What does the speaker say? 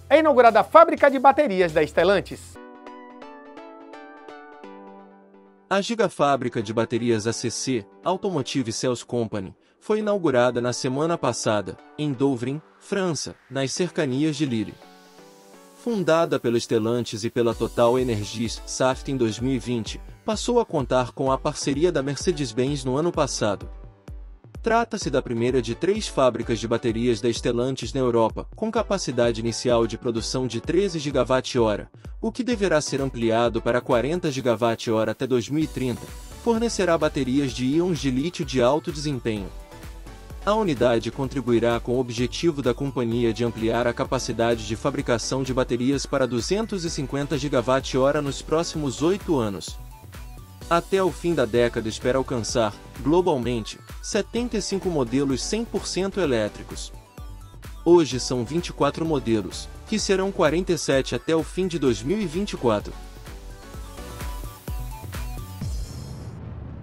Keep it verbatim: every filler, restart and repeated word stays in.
É inaugurada a fábrica de baterias da Stellantis. A gigafábrica de baterias A C C, Automotive Cells Company, foi inaugurada na semana passada, em Douvrin, França, nas cercanias de Lille. Fundada pela Stellantis e pela Total Energies Saft em dois mil e vinte, passou a contar com a parceria da Mercedes-Benz no ano passado. Trata-se da primeira de três fábricas de baterias da Stellantis na Europa, com capacidade inicial de produção de treze gigawatt-hora, o que deverá ser ampliado para quarenta gigawatt-hora até dois mil e trinta, fornecerá baterias de íons de lítio de alto desempenho. A unidade contribuirá com o objetivo da companhia de ampliar a capacidade de fabricação de baterias para duzentos e cinquenta gigawatt-hora nos próximos oito anos. Até o fim da década espera alcançar, globalmente, setenta e cinco modelos cem por cento elétricos. Hoje são vinte e quatro modelos, que serão quarenta e sete até o fim de dois mil e vinte e quatro.